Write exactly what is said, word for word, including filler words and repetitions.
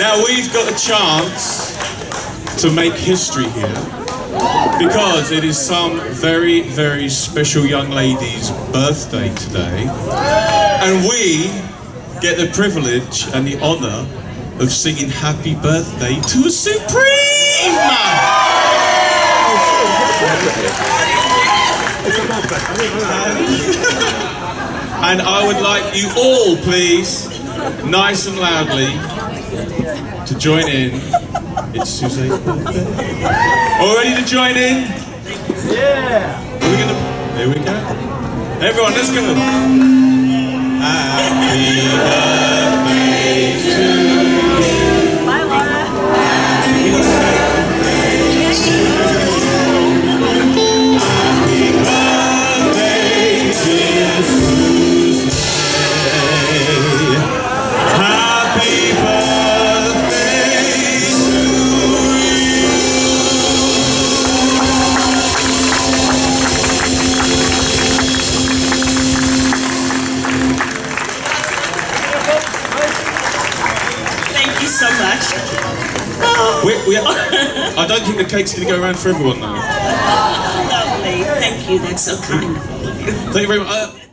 Now we've got a chance to make history here because it is some very, very special young lady's birthday today, and we get the privilege and the honour of singing happy birthday to a Supreme! And I would like you all, please, nice and loudly, to join in. It's Susaye's birthday. All ready to join in? Yeah! Are we gonna... There we go. Everyone, let's go. Happy birthday to you. Bye, Laura. Happy birthday to you. Happy birthday, dear Susaye. Happy birthday to you. Thank you so much. We, we, I don't think the cake's going to go around for everyone though. Lovely. Thank you. That's so kind of all of you. Thank you very much. Uh,